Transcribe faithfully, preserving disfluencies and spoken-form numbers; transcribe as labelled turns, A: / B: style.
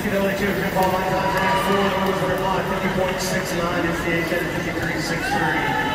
A: N C A A championship qualifying time for the women's butterfly, fifty point six nine, N C A A fifty-three six thirty.